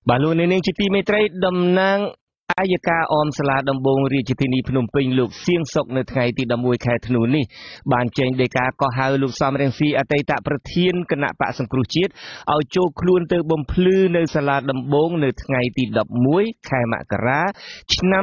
បាទលោកនាងជាទីមេត្រីតំណាងអាយកាអមសាលាដំបងរាជធានីភ្នំពេញលោកសៀងសុកនៅថ្ងៃទី11ខែធ្នូនេះបានចេញដីកាកោះហៅលោកសំរងស៊ីអតីតប្រធានគណៈបកសង្គ្រោះជាតិឲ្យចូលខ្លួនទៅបំភ្លឺនៅសាលាដំបងនៅថ្ងៃទី11ខែមករាឆ្នាំ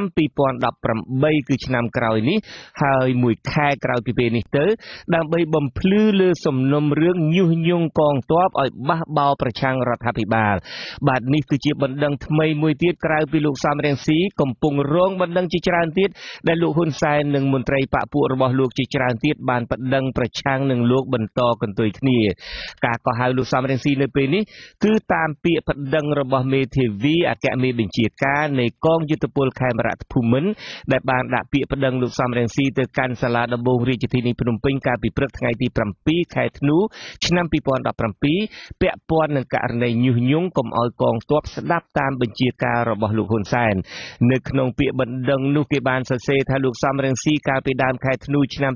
2018គឺឆ្នាំក្រោយនេះហើយមួយខែក្រោយពីពេលនេះទៅដើម្បីបំភ្លឺលើសំណុំរឿងញុះញង់កងទ័ពឲ្យបះបោរប្រឆាំងរដ្ឋាភិបាលបាទនេះគឺជាបណ្ដឹងថ្មីមួយទៀតក្រៅពីលោកសំរងស៊ីកំពុងរងបណ្ដឹងជាច្រើនទៀតដែលលោកហ៊ុនសែននិងមន្ត្រីបកពួករបស់លោកជាច្រើនទៀតបានបណ្ដឹងប្រឆាំងនឹងលោកបន្តកន្ទុយគ្នាការកោះហៅលោកសំរងស៊ីនៅពេលនេះគឺតាមពាក្យបណ្ដឹងរបស់មេធាវីអគ្គមេបញ្ជាការនៃកងយុទ្ធពលខេមរៈភូមិន្ទដែលបានដាក់ពាក្យបណ្ដឹងលោកសំរងស៊ីទៅកាន់សាលាដំបងរាជធានីភ្នំពេញកាលពីព្រឹកថ្ងៃទី7ខែធ្នូឆ្នាំ2017ពាក់ព័ន្ធនឹងករណីញុះញង់កុំឲ្យកងទ័ពស្ដាប់តាមបញ្ជាការរបស់លោកហ៊ុនសែននៅក្នុងពាក្យបណ្ដឹងនោះគេបានសរសេរថាលោកសំរងស៊ីកាលពីដើមខែធ្នូឆ្នាំ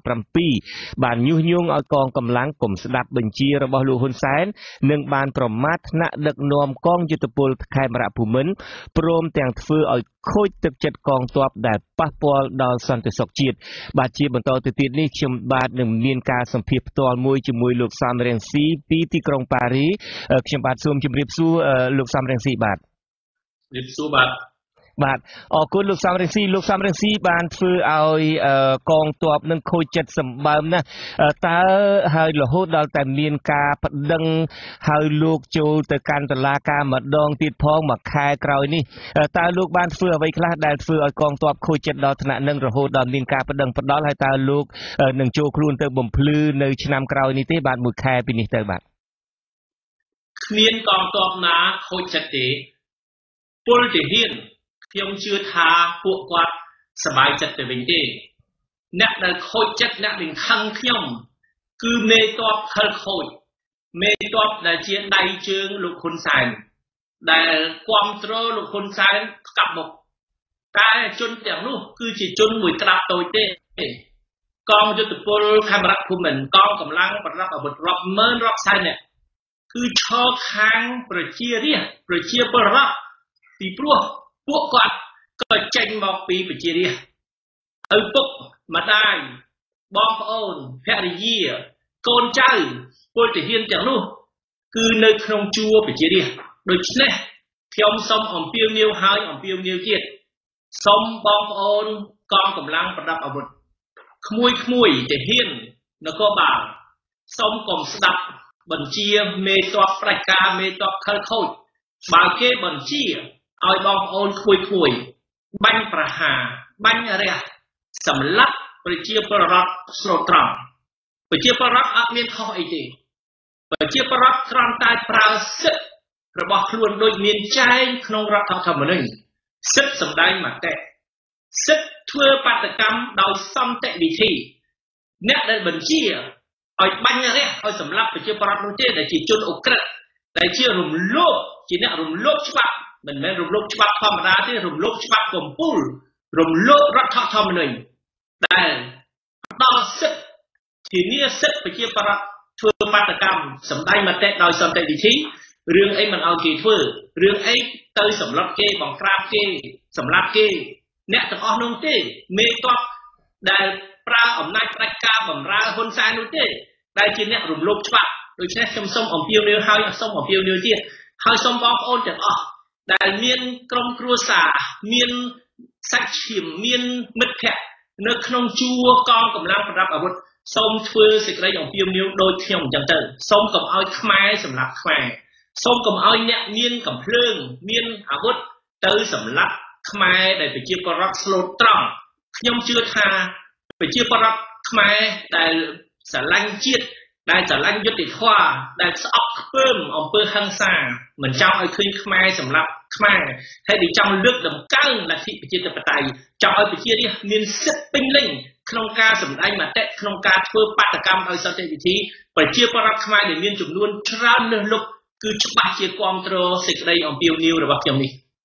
2017បានញុះញង់ឲ្យកងកម្លាំងកុំស្ដាប់បញ្ជារបស់លោកហ៊ុនសែននិងបានប្រមាថថ្នាក់ដឹកនាំកងយុទ្ធពលខេមរៈភូមិន្ទព្រមទាំងធ្វើឲ្យខូចទឹកចិត្តកងទ័ពដែលប៉ះពាល់ដល់សន្តិសុខជាតិបាទជាបន្តទៅទៀតនេះខ្ញុំបាទនឹងមានការសម្ភាសផ្ទាល់មួយជាមួយលោកសំរងស៊ីពីទីក្រុងប៉ារីខ្ញុំបាទសូមជម្រាបសួរលោកសំរងស៊ីបាទជម្រាបសួរបាទបាទអរគុណលោកសំរងស៊ីបានធ្វើឲ្យកងទ័ពនឹងខូចចិត្តសម្បើមណាស់តើហើយរហូតដល់តែមានការប្តឹងហើយលោកចូលទៅកាន់តុលាការម្ដងទៀតផងមួយខែក្រោយនេះតើលោកបានធ្វើអ្វីខ្លះដែលធ្វើឲ្យកងទ័ពខូចចិត្តដល់ថ្នាក់នឹងរហូតដល់មានការប្តឹងផ្តល់ហើយតើលោកនឹងចូលខ្លួនទៅបំភ្លឺនៅឆ្នាំក្រោយនេះទេបាទមួយខែពីនេះទៅបាទគ្មានកងទ័ពណាខូចចិត្តទេពលទាហានខ្ញុំជឿថាពួកគាត់សប្បាយចិត្តទៅវិញទេអ្នកដែលខូចចិត្តអ្នកដែលខឹងខ្ញុំគឺមេទ័ពខលខូចមេទ័ពដែលជាដៃជើងលោកហ៊ុនសែនដែលគ្រប់គ្រងលោកហ៊ុនសែនស្កាប់មុខតែជនទាំងនោះគឺជាជនមួយក្តាប់តូចទេកងយុទ្ធពលខេមរៈភូមិន្ទកងកម្លាំងប្រដាប់អាវុធរាប់ម៉ឺនរាប់សែននាក់គឺឈរខាងប្រជារាស្ត្រប្រជាពលរដ្ឋពីព្រោះពួកគាត់ក៏ចេញមកពីប្រជារាស្ត្រឪពុកម្ដាយបងប្អូនភរិយាកូនចៅពលទាហានទាំងនោះគឺនៅក្នុងជួរប្រជារាស្ត្រដូច្នេះខ្ញុំសូមអំពាវនាវហើយអំពាវនាវទៀតសូមបងប្អូនកងកម្លាំងប្រដាប់អាវុធក្មួយទាហាននគរបាលសូមកុំស្ដាប់បញ្ជាមេទ័ពផ្ដាច់ការមេទ័ពខលខូចបើគេបញ្ជាឲ្យបងប្អូនក្មួយបាញ់ប្រហារបាញ់រះសម្លាប់ប្រជាពលរដ្ឋស្លូតត្រង់ប្រជាពលរដ្ឋអត់មានខុសអីទេប្រជាពលរដ្ឋគ្រាន់តែប្រើសិទ្ធិរបស់ខ្លួនដូចមានចែងក្នុងរដ្ឋធម្មនុញ្ញសិទ្ធិសម្ដែងមតិសិទ្ធិធ្វើបាតកម្មដោយសន្តិវិធីអ្នកដែលបញ្ជាឲ្យបាញ់រះឲ្យសម្លាប់ប្រជាពលរដ្ឋនោះទេដែលជាជនអក្រិតដែលជារំលោភជាអ្នករំលោភច្បាប់មិនមែនរំលោភច្បាប់ធម្មតាទេរំលោភច្បាប់កំពូលរំលោភរដ្ឋធម្មនុញ្ញដែលផ្ដល់សិទ្ធិធានាសិទ្ធិប្រជាពលរដ្ឋធ្វើបាតកម្មសម្ដែងមតិដោយសន្តិវិធីរឿងអីមិនឲ្យគេធ្វើរឿងអីទៅសម្លាប់គេបង្ក្រាបគេសម្លាប់គេអ្នកទាំងអស់នោះទេមេទ័ពដែលប្រើអំណាចផ្ដាច់ការបម្រើហ៊ុនសែននោះទេដែលជាអ្នករំលោភច្បាប់ដូច្នេះខ្ញុំសូមអំពាវនាវហើយសូមអំពាវនាវទៀតហើយសូមបងប្អូនទាំងអស់ដែលមានក្រុមគ្រួសារមានសាច់ឈាមមានមិត្តភ័ក្តិនៅក្នុងជួរកងកម្លាំងប្រដាប់អាវុធសូមធ្វើសេចក្តីអំពាវនាវដូចខ្ញុំអញ្ចឹងទៅសូមកុំឲ្យខ្មែរសម្លាប់ខ្មែរសូមកុំឲ្យអ្នកមានកំភ្លើងមានអាវុធទៅសម្លាប់ខ្មែរដែលប្រជាពលរដ្ឋស្លូតត្រង់ខ្ញុំជឿថាប្រជាពលរដ្ឋខ្មែរដែលស្រឡាញ់ជាតិដែលស្រឡាញ់យុត្តិធម៌ដែលស្អប់ខ្ពើមអំពើហិង្សាមិនចង់ឲ្យឃើញខ្មែរសម្លាប់ខ្មែរហើយដែលចង់លើកតម្កើងលទ្ធិប្រជាធិបតេយ្យចង់ឲ្យប្រជារាស្ត្រមានសិទ្ធិពេញលេញក្នុងការសម្ដែងមតិក្នុងការធ្វើបាតកម្មដោយសន្តិវិធីប្រជាពលរដ្ឋខ្មែរដែលមានចំនួនច្រើនលើសលប់គឺច្បាស់ជាគ្រប់គ្រងសេចក្តីអំពាវនាវរបស់ខ្ញុំនេះ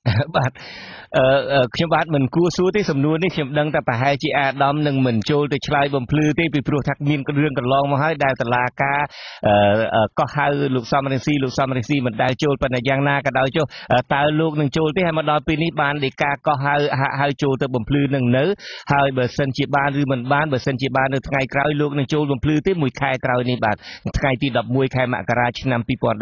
បាទខ្ញុំបាទមិនគួរសួរទេសំណួរនេះខ្ញុំដឹងតែប្រហែលជាអាដាមនឹងមិនចូលទៅឆ្លើយបំភ្លឺទេពីព្រោះថាមានរឿងកន្លងមកហើយដែលតឡាការកោះហៅលោកសំរងស៊ីមិនដែលចូលប៉ុន្តែយ៉ាងណាក៏ដោយចុះតើលោកនឹងចូលទេហើយមកដល់ពេលនេះបានដីកាកោះហៅចូលទៅបំភ្លឺនឹងនៅហើយបើសិនជាបានឬមិនបានបើសិនជាបាននៅថ្ងៃក្រោយលោកនឹងចូលបំភ្លឺទេមួយខែក្រោយនេះបាទថ្ងៃទី11ខែមករាឆ្នាំ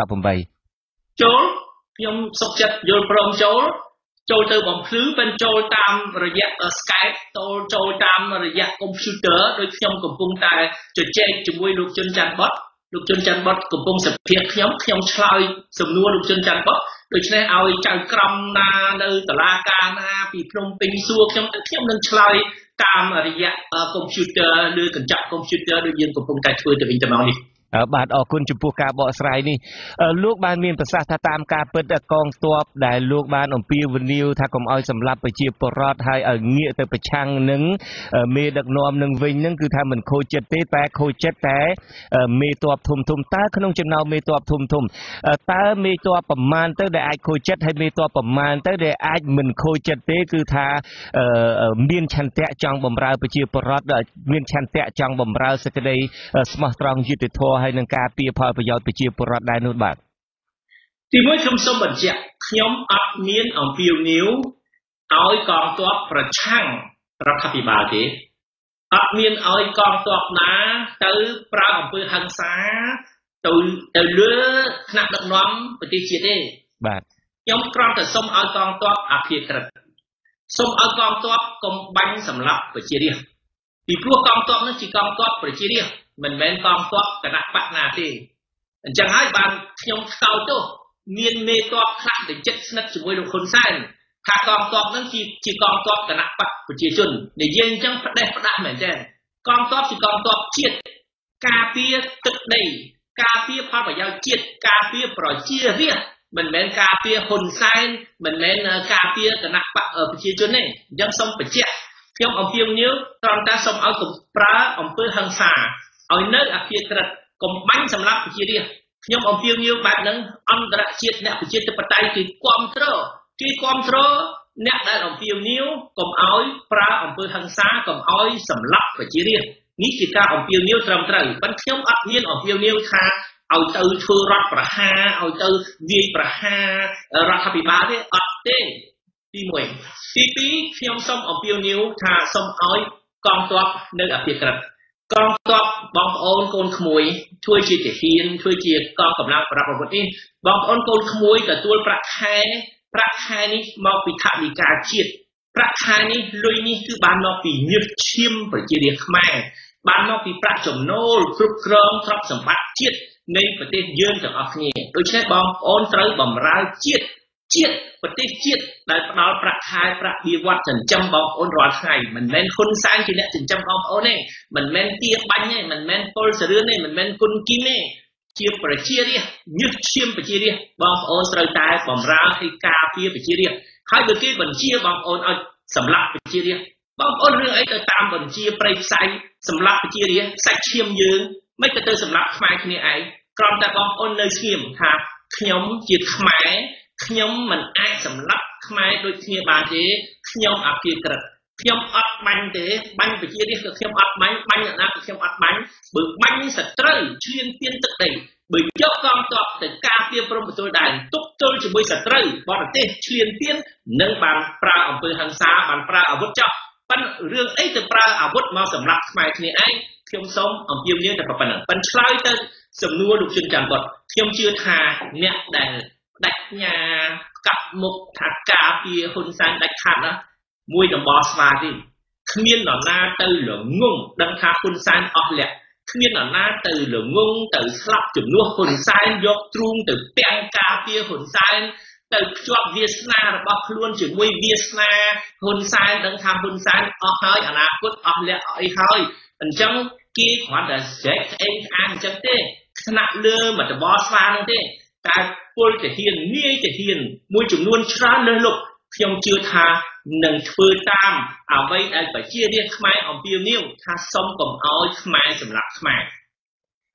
2018 ចូលខ្ញុំសុខចិត្តយល់ព្រមចូលទៅបំភ្លឺមិនចូលតាមរយៈ Skype ចូលតាមរយៈ computer ដោយខ្ញុំកំពុងតែជជែកជាមួយលោកជុនច័ន្ទបុត្រកំពុងសភាខ្ញុំឆ្លើយសំណួរលោកជុនច័ន្ទបុត្រដូច្នេះឲ្យចៅក្រមណានៅតុលាការណាពីភ្នំពេញសួរខ្ញុំនឹងឆ្លើយតាមរយៈ computer ឬកញ្ចក់ computer ដូចយើងកំពុងតែធ្វើទៅវិញទៅមកនេះបាទអរគុណចំពោះការបកស្រាយនេះលោកបានមានប្រសាសន៍ថាតាមការពិតកងទ័ពដែលលោកបានអំពាវនាវថាកុំឲ្យសម្លាប់ប្រជាពលរដ្ឋហើយឲ្យងាកទៅប្រឆាំងនឹងមេដឹកនាំនឹងវិញនឹងគឺថាមិនខូចចិត្តទេតែខូចចិត្តតែមេទ័ពធំតើក្នុងចំណោមមេទ័ពធំតើមេទ័ពប្រមាណទៅដែលអាចខូចចិត្តហើយមេទ័ពប្រមាណទៅដែលអាចមិនខូចចិត្តទេគឺថាមានឆន្ទៈចង់បម្រើប្រជាពលរដ្ឋមានឆន្ទៈចង់បម្រើសេចក្តីស្មោះត្រង់យុត្តិធម៌ហើយនឹងការពារផលប្រយោជន៍ប្រជាពលរដ្ឋដែរនោះបាទទីមួយខ្ញុំសូមបញ្ជាក់ខ្ញុំអត់មានអំពាវនាវឲ្យកងទ័ពប្រឆាំងរដ្ឋាភិបាលទេអត់មានឲ្យកងទ័ពណាទៅប្រើអំពើហិង្សាទៅលើថ្នាក់ដឹកនាំប្រទេសជាតិទេបាទខ្ញុំគ្រាន់តែសូមឲ្យកងទ័ពអភិក្រិតសូមឲ្យកងទ័ពកុំបាញ់សម្លាប់ប្រជារាស្ត្រពីព្រោះកងទ័ពនោះជាកងទ័ពប្រជារាស្ត្រមិនមែនកងទ័ពគណៈបកណាទេអញ្ចឹងហើយបានខ្ញុំស្កោតទោសមានមេទ័ពខ្លះដែលជិតស្និទ្ធជាមួយលោកហ៊ុនសែនថាកងទ័ពនឹងជាកងទ័ពគណៈបកប្រជាជននិយាយអញ្ចឹងផ្ដេសផ្ដាស់មែនទេកងទ័ពជាកងទ័ពជាតិការពារទឹកដីការពារផលប្រយោជន៍ជាតិការពារប្រជារាស្ត្រមិនមែនការពារហ៊ុនសែនមិនមែនការពារគណៈបកប្រជាជនទេអញ្ចឹងសូមបញ្ជាក់ខ្ញុំអំពាវនាវត្រង់តែសូមឲ្យកុំប្រើអំពើហិង្សាឲ្យនៅអភិក្រិតកុំបាញ់សម្លាប់ប្រជារាស្ត្រខ្ញុំអំពាវនាវបែបហ្នឹងអន្តរជាតិអ្នកប្រជាធិបតេយ្យគឺគ្រប់គ្រងអ្នកដែលអំពាវនាវកុំឲ្យប្រើអំពើហិង្សាកុំឲ្យសម្លាប់ប្រជារាស្ត្រនេះជាការអំពាវនាវត្រឹមត្រូវប៉ុន្តែខ្ញុំអត់មានអំពាវនាវថាឲ្យទៅធ្វើរដ្ឋប្រហារឲ្យទៅវាយប្រហាររដ្ឋាភិបាលទេអត់ទេទី1ទី2ខ្ញុំសូមអំពាវនាវថាសូមឲ្យកងទ័ពនៅអភិក្រិតកងទ័ពបងប្អូនកូនក្មួយជួយជាទាហានជួយជាកងកម្លាំងប្រដាប់អាវុធនេះបងប្អូនកូនក្មួយទទួលប្រាក់ខែនេះមកពីថវិកាជាតិប្រាក់ខែនេះលុយនេះគឺបានមកពីញើសឈាមប្រជារាស្ត្រខ្មែរបានមកពីប្រាក់ចំណូលគ្រប់គ្រងទ្រព្យសម្បត្តិជាតិនៃប្រទេសយើងទាំងអស់គ្នាដូច្នេះបងប្អូនត្រូវបម្រើជាតិប្រទេសជាតិដែលផ្ដល់ប្រាក់ខែប្រាក់បៀវត្សចិញ្ចឹមបងប្អូនរាល់ថ្ងៃមិនមែនហ៊ុនសែនជាអ្នកចិញ្ចឹមបងប្អូនទេមិនមែនទាបាញ់ទេមិនមែនពលសរឿនទេមិនមែនគុណគីមទេជាប្រជារាស្ត្រញើសឈាមប្រជារាស្ត្របងប្អូនត្រូវតែបម្រើឲ្យការពារប្រជារាស្ត្រហើយបើគេបញ្ជាបងប្អូនឲ្យសម្លាប់ប្រជារាស្ត្របងប្អូនរឿងអីទៅតាមបញ្ជាប្រៃផ្សៃសម្លាប់ប្រជារាស្ត្រសាច់ឈាមយើងមិនក៏ទៅសម្លាប់ខ្មែរគ្នាឯងគ្រាន់តែបងប្អូននៅស្ងៀមថាខ្ញុំជាខ្មែរខ្ញុំមិនអាចសម្លាប់ខ្មែរដូចគ្នាបានទេខ្ញុំអភិក្រិតខ្ញុំអត់បាញ់ទេបាញ់ប្រជារាស្ត្រក៏ខ្ញុំអត់បាញ់អ្នកណាក៏ខ្ញុំអត់បាញ់បើបាញ់សត្រូវឈ្លានពានទឹកដីបើយកកងទ័ពទៅការពារព្រំប្រទល់ដែនទប់ទល់ជាមួយសត្រូវបរទេសឈ្លានពាននឹងបានប្រើអំពើហិង្សាបានប្រើអាវុធចោះប៉ុន្តែរឿងអីទៅប្រើអាវុធមកសម្លាប់ខ្មែរគ្នាឯងខ្ញុំសូមអំពាវនាវតែប៉ុណ្្នឹងប៉ុន្តែឆ្លើយទៅសំណួរលោកជុនច័ន្ទបុត្រខ្ញុំជឿថាអ្នកដែលបដិញ្ញាកាប់មុខថាការពារហ៊ុនសែនដាច់ខាតណាមួយតំបល់ស្វាទេគ្មាននរណាទៅល្ងងដឹងថាហ៊ុនសែនអស់លក្ខគ្មាននរណាទៅល្ងងទៅស្លាប់ជំនួសហ៊ុនសែនយកទ្រូងទៅពាំងការពារហ៊ុនសែនទៅភ្ជាប់វាសនារបស់ខ្លួនជាមួយវាសនាហ៊ុនសែនដឹងថាហ៊ុនសែនអស់ហើយអនាគតអស់លក្ខអីហើយអញ្ចឹងគេគ្រាន់តែស្រែកស្អេងអានអញ្ចឹងទេថ្នាក់លើមកតំបល់ស្វានោះទេតែពលទាហាននាយទាហានមួយចំនួនច្រើនលើសលប់ខ្ញុំជឿថានឹងធ្វើតាមអ្វីដែលប្រជារាស្ត្រខ្មែរអំពាវនាវថាសូមកុំឲ្យខ្មែរសម្លាប់ខ្មែរ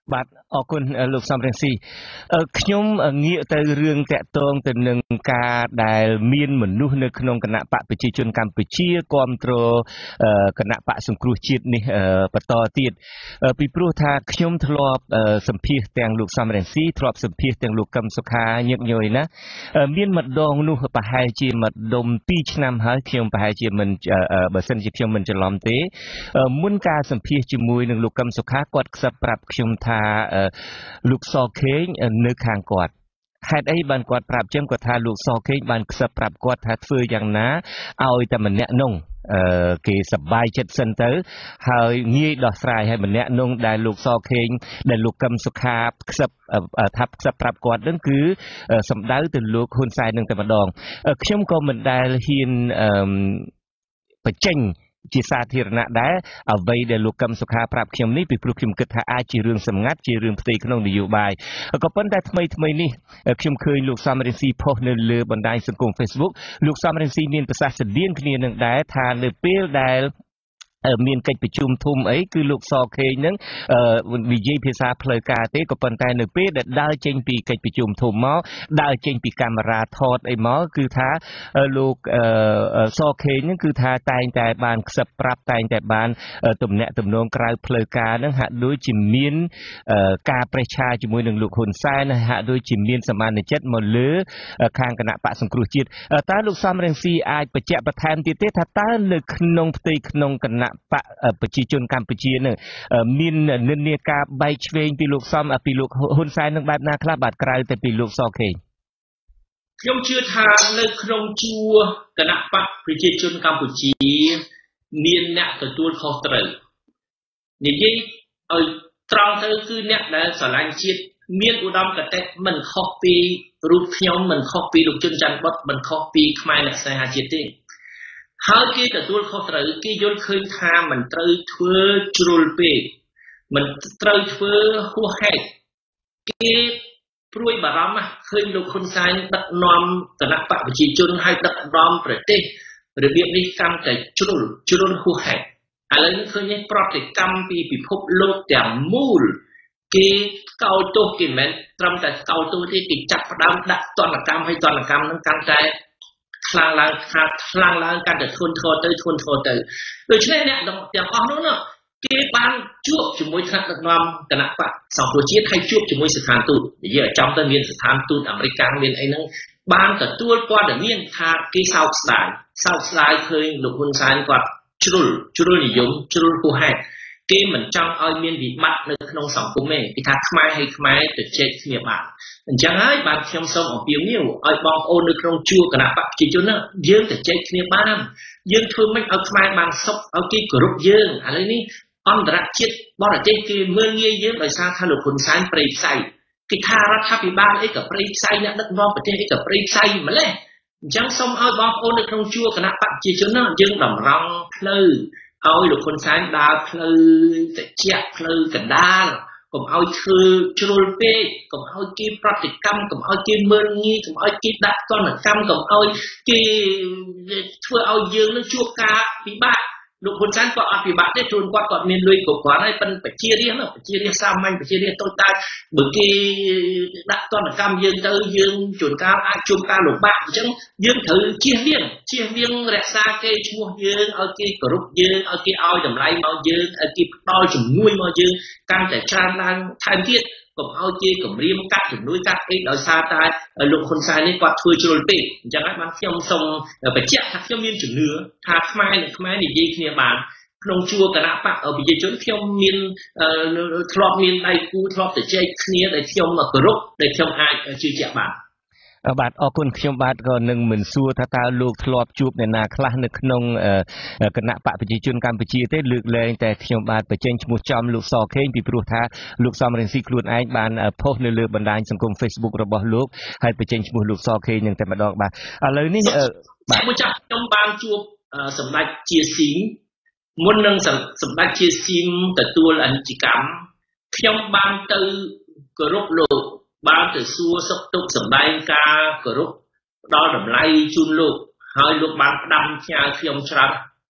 បាទអរគុណលោកសំរងស៊ីខ្ញុំងាកទៅរឿងតាក់ទងទៅនឹងការដែលមានមនុស្សនៅក្នុងគណៈបកប្រជាជនកម្ពុជាគ្រប់គ្រងគណៈបកសង្គ្រោះជាតិនេះបន្តទៀតពីព្រោះថាខ្ញុំធ្លាប់សម្ភាសទាំងលោកសំរងស៊ីធ្លាប់សម្ភាសទាំងលោកកឹមសុខាញឹកញយណាមានម្ដងនោះប្រហែលជាមួយដុំ2ឆ្នាំហើយខ្ញុំប្រហែលជាមិនបើសិនជាខ្ញុំមិនច្រឡំទេមុនការសម្ភាសជាមួយនឹងលោកកឹមសុខាគាត់ខ្សឹបប្រាប់ខ្ញុំថាលោកសខេងនៅខាងគាត់ហេតុអីបានគាត់ប្រាប់ចឹងគាត់ថាលោកសខេងបានខ្សឹបប្រាប់គាត់ថាធ្វើយ៉ាងណាឲ្យតែម្នាក់នោះគេសប្បាយចិត្តសិនទៅហើយងាយដោះស្រាយហើយម្នាក់នោះដែលលោកសខេងដែលលោកកឹមសុខាខ្សឹបថាខ្សឹបប្រាប់គាត់នឹងគឺសំដៅទៅលោកហ៊ុនសែននឹងតែម្ដងខ្ញុំក៏មិនដែលហ៊ានបញ្ចេញជាសាធារណៈដែរអ្វីដែលលោកកឹមសុខាប្រាប់ខ្ញុំនេះពីព្រោះខ្ញុំគិតថាអាចជារឿងសម្ងាត់ជារឿងផ្ទៃក្នុងនយោបាយក៏ប៉ុន្តែថ្មីនេះខ្ញុំឃើញលោកសំរងស៊ីផុសនៅលើបណ្ដាញសង្គម Facebook លោកសំរងស៊ីមានប្រសាសន៍ស្តៀងគ្នានឹងដែរថានៅពេលដែលមានកិច្ចប្រជុំធំអីគឺលោកសខេងនឹងនិយាយភាសាផ្លូវការទេក៏ប៉ុន្តែនៅពេលដែលដើរចេញពីកិច្ចប្រជុំធំមកដើរចេញពីកាមេរ៉ាថតអីមកគឺថាលោកសខេងនឹងគឺថាតែងតែបានខ្សឹបប្រាប់តែងតែបានទំនាក់ទំនងក្រៅផ្លូវការនឹងហាក់ដូចជាមានការប្រេះឆាជាមួយនឹងលោកហ៊ុនសែនហាក់ដូចជាមានសមានចិត្តមកលើខាងគណៈបកសង្គ្រោះជាតិតើលោកសំរងស៊ីអាចបញ្ជាក់បន្ថែមទៀតទេថាតើនៅក្នុងផ្ទៃក្នុងគណៈបកប្រជាជនកម្ពុជានឹងមាននិន្នាការបែកឆ្វេងពីលោកហ៊ុនសែននឹងបែបណាខ្លះបាទក្រៅតែពីលោកសខេងខ្ញុំជឿថានៅក្នុងជួរគណៈបកប្រជាជនកម្ពុជាមានអ្នកទទួលខុសត្រូវនិយាយឲ្យត្រង់ទៅគឺអ្នកដែលស្រឡាញ់ជាតិមានឧត្តមគតិមិនខុសពីរូបខ្ញុំមិនខុសពីលោកជុនច័ន្ទបុត្រមិនខុសពីខ្មែរអ្នកស្នេហាជាតិទេហើយគេទទួលខុសត្រូវគេយល់ឃើញថាមិនត្រូវធ្វើជ្រុលពេកមិនត្រូវធ្វើហួសហេតុគេព្រួយបារម្ភឃើញលោកហ៊ុនសែនដឹកនាំគណៈបកប្រជាជនឲ្យដឹកនាំប្រទេសរបៀបនេះកាន់តែជ្រុលហួសហេតុឥឡូវនេះឃើញប្រតិកម្មពីពិភពលោកទាំងមូលគេកោតទោសគេមិនមែនត្រឹមតែកោតទោសទេគេចាប់ផ្ដើមដាក់ទណ្ឌកម្មឲ្យទណ្ឌកម្មនឹងកាន់តែខ្លាំងឡើងកាន់តែធ្ងន់ធ្ងរទៅដូច្នេះអ្នកទាំងអស់នោះគេបានជួបជាមួយថ្នាក់ដឹកនាំគណៈបកសង្គ្រោះជាតិហើយជួបជាមួយស្ថានទូតនិយាយឲ្យចំទៅមានស្ថានទូតអាមេរិកមានអីហ្នឹងបានទទួលព័ត៌មានថាគេសោកស្ដាយឃើញលោកហ៊ុនសែនគាត់ជ្រុលនិយមជ្រុលហួសហេតុគេមិនចង់ឲ្យមានវិបត្តិនៅក្នុងសង្គមទេគេថាខ្មែរហើយខ្មែរទៅជែកគ្នាបានអញ្ចឹងហើយបានខ្ញុំសូមអំពាវនាវឲ្យបងប្អូននៅក្នុងជួរគណៈបកប្រជាជនយើងទៅជែកគ្នាបានយើងធ្វើមិនឲ្យខ្មែរបានសុខឲ្យគេគោរពយើងឥឡូវនេះអន្តរជាតិបរទេសគេមើលងាយយើងដោយសារថាលោកហ៊ុនសែនប្រេយផ្សៃគេថារដ្ឋាភិបាលអីក៏ប្រេយផ្សៃអ្នកដឹកនាំប្រទេសអីក៏ប្រេយផ្សៃម្លេះអញ្ចឹងសូមឲ្យបងប្អូននៅក្នុងជួរគណៈបកប្រជាជនយើងតម្រង់ផ្លូវឲ្យលោកហ៊ុនសែនដើរផ្លូវតិចផ្លូវកណ្ដាលកុំឲ្យធ្វើជ្រុលពេកកុំឲ្យគេប្រតិកម្មកុំឲ្យគេមើលងាយកុំឲ្យគេដាក់ទណ្ឌកម្មកុំឲ្យគេធ្វើឲ្យយើងនឹងជួបការពិបាកលោកហ៊ុនសែនគាត់អត់ពិបាកទេជួនគាត់មានលុយគ្រប់គ្រាន់ហើយប៉ុន្តែប្រជារាស្ត្រសាមញ្ញប្រជារាស្ត្រតូចតាចបើគេដាក់ទណ្ឌកម្មយើងទៅយើងជួនកាលអាចជួបការលំបាកអញ្ចឹងយើងត្រូវជៀសវាងរក្សាគេឈ្មោះយើងឲ្យគេគោរពយើងឲ្យគេឲ្យតម្លៃមកយើងឲ្យគេផ្ដល់ជំនួយមកយើងកាន់តែច្រើនឡើងថែមទៀតកុំឲ្យគេគម្រាមកាត់ជំនួយកាត់អីដោយសារតែលោកហ៊ុនសែននេះគាត់ធ្វើជ្រុលពេកអញ្ចឹងហើយបានខ្ញុំសូមបញ្ជាក់ថាខ្ញុំមានជំនឿថាខ្មែរនិងខ្មែរនិយាយគ្នាបានក្នុងជួរគណៈបកប្រជាជនខ្ញុំមានធ្លាប់មានដៃគូធ្លាប់ទៅជែកគ្នាដែលខ្ញុំគោរពដែលខ្ញុំអាចជឿជាក់បានបាទអរគុណខ្ញុំបាទក៏នឹងមិនសួរថាតើលោកធ្លាប់ជួបអ្នកណាខ្លះនៅក្នុងគណៈបកប្រជាជនកម្ពុជាទេលើកលែងតែខ្ញុំបាទបញ្ចេញឈ្មោះចំលោកសខេងពីព្រោះថាលោកសំរងស៊ីខ្លួនឯងបានផុសនៅលើបណ្ដាញសង្គម Facebook របស់លោកហើយបញ្ចេញឈ្មោះលោកសខេងនឹងតែម្ដងបាទឥឡូវនេះបាទខ្ញុំបានជួបសម្ដេចជាស៊ីមមុននឹងសម្ដេចជាស៊ីមទទួលអនិច្ចកម្មខ្ញុំបានទៅគោរពលោកបានទៅសួរសុខទុក្ខសម្ដែងការគោរពផ្ដល់តម្លៃជូនលោកហើយលោកបានផ្ដាំផ្ញើខ្ញុំច្រើន